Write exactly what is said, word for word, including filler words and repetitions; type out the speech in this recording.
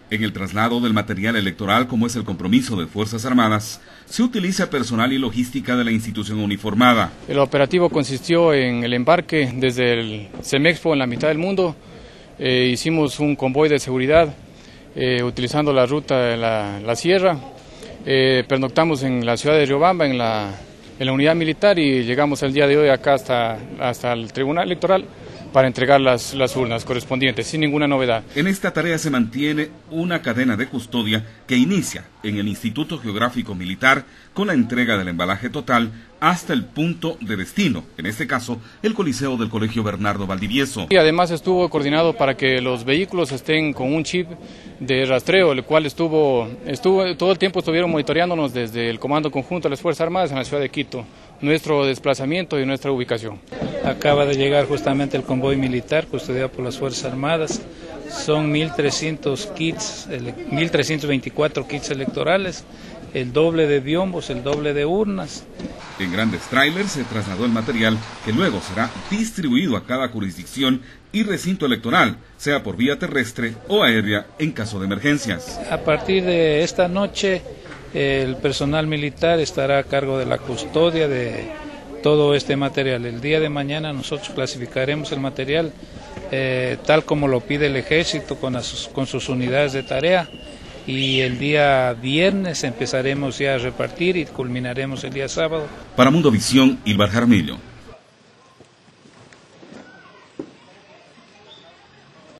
En el traslado del material electoral, como es el compromiso de Fuerzas Armadas, se utiliza personal y logística de la institución uniformada. El operativo consistió en el embarque desde el CEMEXPO en la mitad del mundo. Eh, hicimos un convoy de seguridad eh, utilizando la ruta de la, la sierra. Eh, pernoctamos en la ciudad de Riobamba, en la, en la unidad militar, y llegamos el día de hoy acá hasta, hasta el Tribunal Electoral para entregar las, las urnas correspondientes, sin ninguna novedad. En esta tarea se mantiene una cadena de custodia que inicia en el Instituto Geográfico Militar con la entrega del embalaje total hasta el punto de destino, en este caso el Coliseo del Colegio Bernardo Valdivieso. Y además estuvo coordinado para que los vehículos estén con un chip de rastreo, el cual estuvo, estuvo todo el tiempo estuvieron monitoreándonos desde el Comando Conjunto de las Fuerzas Armadas en la ciudad de Quito, nuestro desplazamiento y nuestra ubicación. Acaba de llegar justamente el convoy militar custodiado por las Fuerzas Armadas. Son mil trescientos kits, mil trescientos veinticuatro kits electorales, el doble de biombos, el doble de urnas. En grandes trailers se trasladó el material que luego será distribuido a cada jurisdicción y recinto electoral, sea por vía terrestre o aérea en caso de emergencias. A partir de esta noche, el personal militar estará a cargo de la custodia de todo este material. El día de mañana nosotros clasificaremos el material eh, tal como lo pide el Ejército con, las, con sus unidades de tarea, y el día viernes empezaremos ya a repartir y culminaremos el día sábado. Para Mundo Visión, Ilvar Jaramillo.